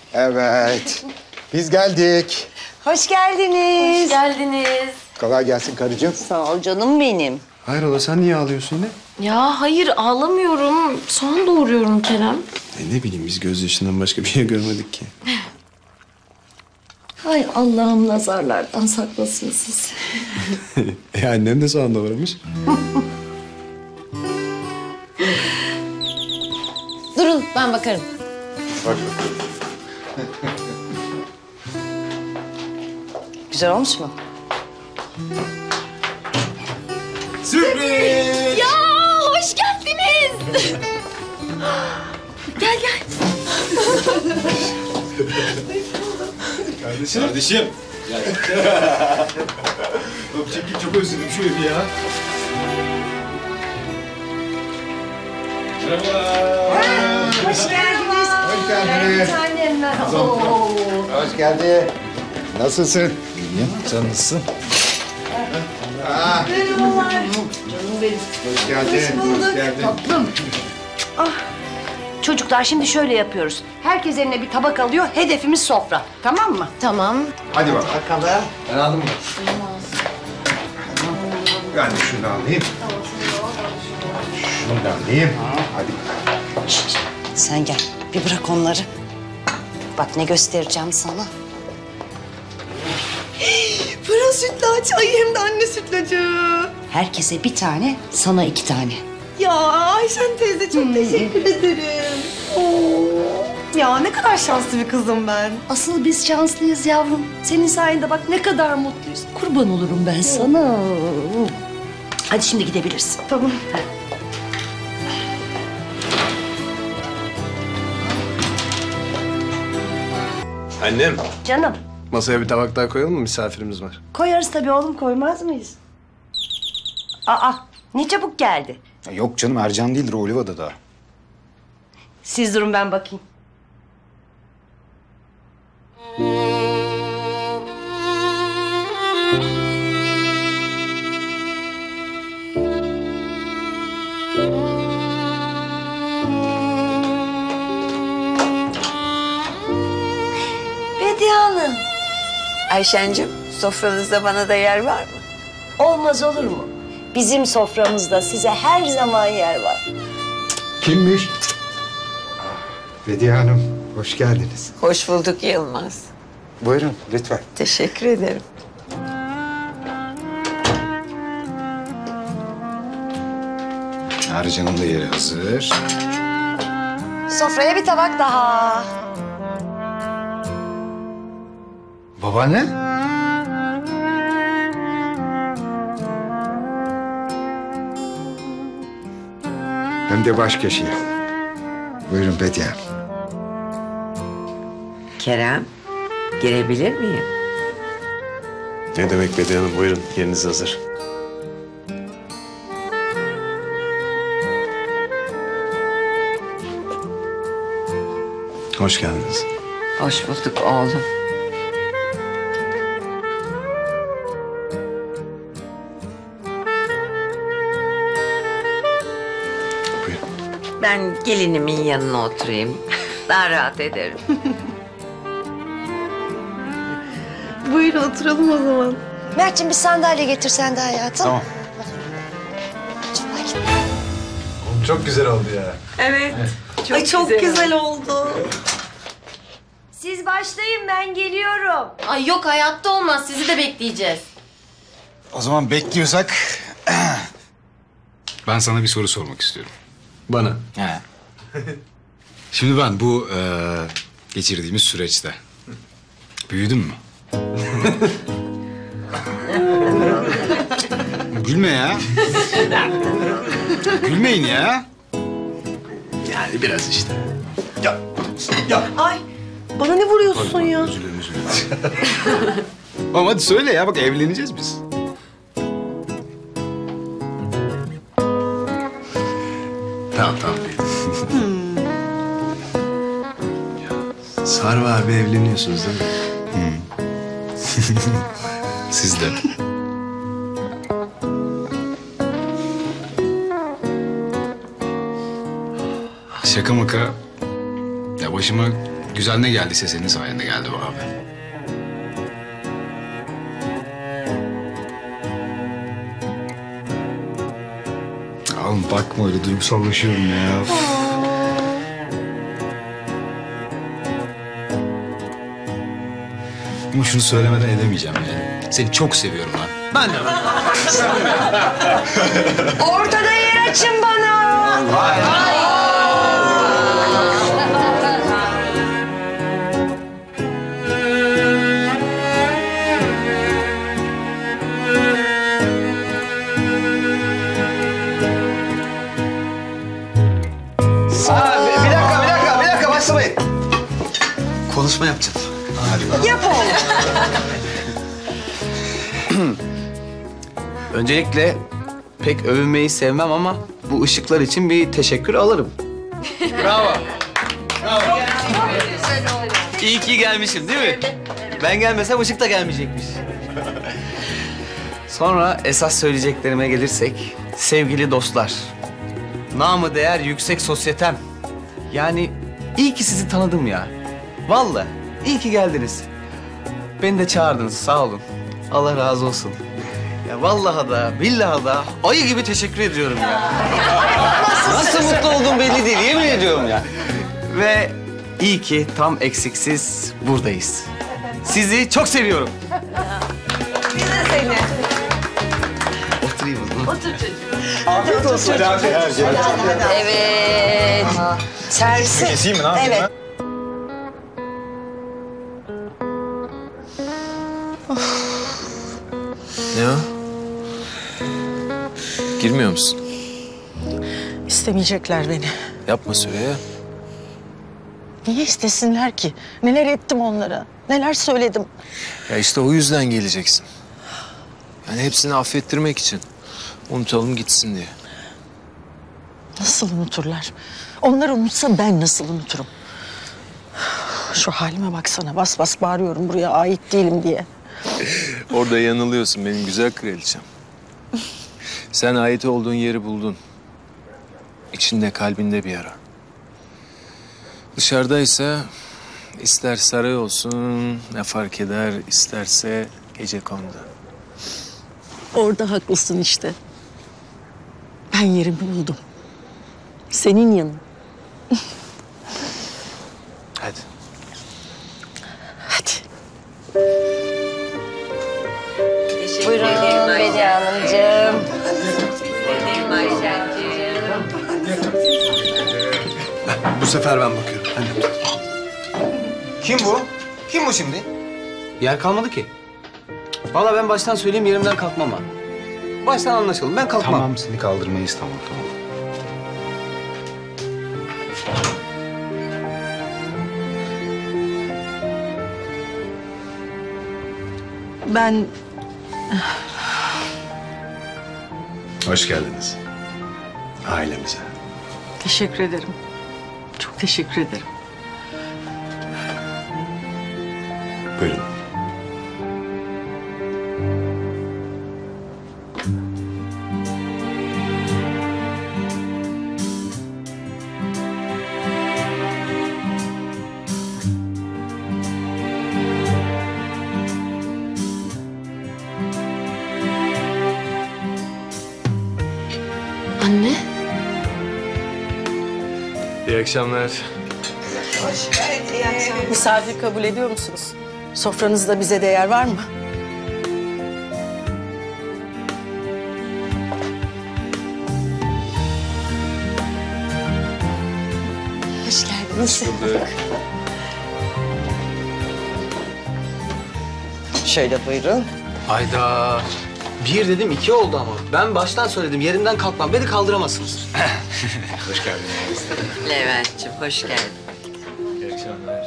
Evet. Biz geldik. Hoş geldiniz. Hoş geldiniz. Kolay gelsin karıcığım. Sağ ol canım benim. Hayrola sen niye ağlıyorsun yine? Ya hayır ağlamıyorum. Soğan doğuruyorum Kerem. Ne bileyim biz gözyaşından başka bir şey görmedik ki. Hay Allah'ım nazarlardan saklasın sizi. Annem de soğan doğramış. Durun ben bakarım. Bak. Güzel olmuş mu? Sürpriz! Ya hoş geldiniz. Gel gel. Kardeşim. Kardeşim. Çekil çok özledim şu evi ya. Hoş geldiniz. Hoş geldiniz. Annem ben. Hoş geldin. Nasılsın? İyiyim. Sen nasılsın? Merhabalar. Canım benim. Hoş geldin. Hoş geldin. Çocuklar şimdi şöyle yapıyoruz. Herkes eline bir tabak alıyor. Hedefimiz sofra. Tamam mı? Tamam. Hadi bak. Bakalım. Ben aldım mı? Ben de şunu alayım. Şunu da alayım. Hadi. Sen gel. Bir bırak onları. Bak ne göstereceğim sana. Fırın sütlaç. Ay hem de anne sütlacı. Herkese bir tane, sana 2 tane. Ya Ayşen teyze çok teşekkür ederim. Oo. Ya ne kadar şanslı bir kızım ben. Asıl biz şanslıyız yavrum. Senin sayende bak ne kadar mutluyuz. Kurban olurum ben sana. Hadi şimdi gidebilirsin. Tamam. Annem. Canım. Masaya bir tabak daha koyalım mı? Misafirimiz var. Koyarız tabii oğlum, koymaz mıyız? Aa, ne çabuk geldi. Yok canım Ercan değildir. Oliva'da da. Siz durun ben bakayım. Bediye Hanım. Ayşencim, sofranızda bana da yer var mı? Olmaz olur mu? Bizim soframızda size her zaman yer var. Kimmiş? Bediye Hanım. Hoş geldiniz. Hoş bulduk Yılmaz. Buyurun lütfen. Teşekkür ederim. Ercan'ın da yeri hazır. Sofraya bir tabak daha. Babaanne? Hem de baş köşeye. Buyurun Bediye Hanım. Kerem, girebilir miyim? Ne demek Bediye Hanım? Buyurun yeriniz hazır. Hoş geldiniz. Hoş bulduk oğlum. Buyurun. Ben gelinimin yanına oturayım. Daha rahat ederim. Buyurun oturalım o zaman. Mert'ciğim bir sandalye getir sen de hayatım. Tamam. Çok güzel oldu ya. Evet. Ay çok güzel oldu. Siz başlayın ben geliyorum. Ay yok hayatta olmaz. Sizi de bekleyeceğiz. O zaman bekliyorsak... ben sana bir soru sormak istiyorum. Bana. He. Şimdi ben bu geçirdiğimiz süreçte büyüdüm mü? Gülme ya. Gülmeyin ya. Yani biraz işte. Ay bana ne vuruyorsun ya? Üzülün. Ama hadi söyle ya, bak evleneceğiz biz. Tamam. Sarı abi evleniyorsunuz değil mi? Siz de. Şaka maka. Ya başıma güzel ne geldiyse senin sayende geldi bu abi. Oğlum bakma öyle duygusallaşıyorum ya. Ama şunu söylemeden edemeyeceğim yani. Seni çok seviyorum lan. Ben de. Ortada yer açın bana. Bir dakika başlamayın. Konuşma yapacağız. Yap oğlum. Öncelikle pek övünmeyi sevmem ama bu ışıklar için bir teşekkür alırım. Bravo. İyi ki gelmişim değil mi? Ben gelmesem ışık da gelmeyecekmiş. Sonra esas söyleyeceklerime gelirsek, sevgili dostlar. Namı değer yüksek sosyetem. Yani iyi ki sizi tanıdım ya. Vallahi iyi ki geldiniz. Beni de çağırdınız, sağ olun. Allah razı olsun. Ya vallahi da billahi da ayı gibi teşekkür ediyorum ya. Nasıl mutlu olduğum belli değil, yemin ediyorum ya. Ve iyi ki tam eksiksiz buradayız. Sizi çok seviyorum. Biz de seni. Oturayım o zaman. Otur çocuğum. Afiyet olsun. Evet. Sersin. Keseyim mi? Ne yapayım Evet. Ne o? Girmiyor musun? İstemeyecekler beni. Yapma Süreyya. Niye istesinler ki? Neler ettim onlara? Neler söyledim? Ya işte o yüzden geleceksin. Yani hepsini affettirmek için. Unutalım gitsin diye. Nasıl unuturlar? Onlar unutsa ben nasıl unuturum? Şu halime baksana. Bas bas bağırıyorum buraya ait değilim diye. Orada yanılıyorsun benim güzel kraliçem. Sen ait olduğun yeri buldun. İçinde, kalbinde bir yara. Dışarıdaysa ister saray olsun ne fark eder, isterse gecekondu. Orada haklısın işte. Ben yerimi buldum. Senin yanın. Hadi. Hadi. Buyurun Bediye Hanımcığım. Benim Ayşen'ciğim. Bu sefer ben bakıyorum. Hadi. Kim bu? Kim bu şimdi? Yer kalmadı ki. Vallahi ben baştan söyleyeyim yerimden kalkmam ha. Baştan anlaşalım. Ben kalkmam. Tamam seni kaldırmayız tamam. Ben Hoş geldiniz. Ailemize. teşekkür ederim. Çok teşekkür ederim. Buyurun. Anne. İyi akşamlar. Misafir kabul ediyor musunuz? Sofranızda bize değer var mı? Hoş geldiniz. Şöyle buyurun. Hayda. Bir dedim iki oldu ama. Ben baştan söyledim yerimden kalkmam. Beni kaldıramazsınız. Hoş geldin. Levent'ciğim hoş geldin. İyi akşamlar.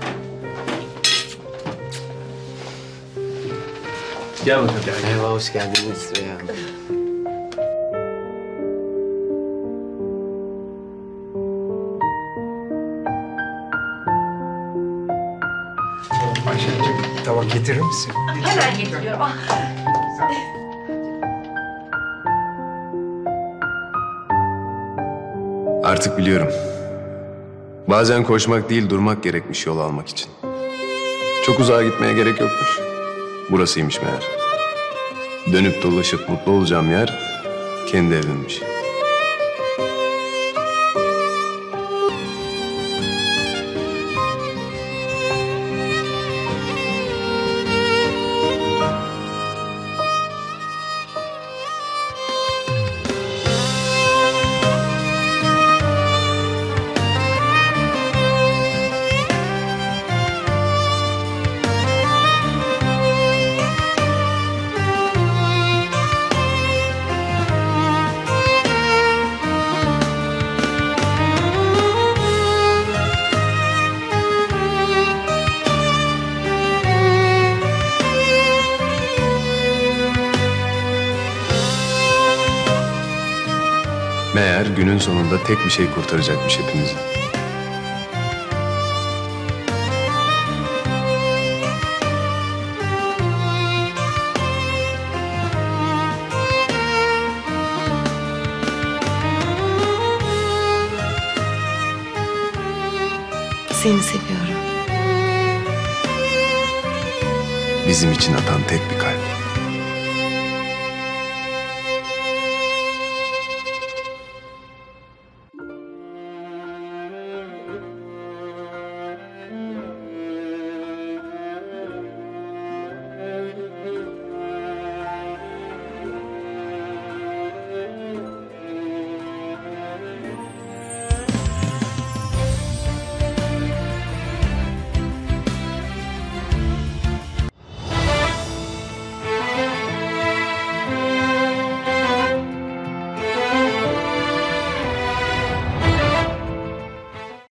Gel bakalım. Merhaba, hoş geldiniz Süreyya Hanım. Ayşen'cim tabak getirir misin? Hemen getiriyorum. Artık biliyorum. Bazen koşmak değil durmak gerekmiş yol almak için. Çok uzağa gitmeye gerek yokmuş. Burasıymış meğer. Dönüp dolaşıp mutlu olacağım yer kendi evimmiş. Meğer günün sonunda tek bir şey kurtaracakmış hepimizi. Seni seviyorum. Bizim için atan tek bir kalp.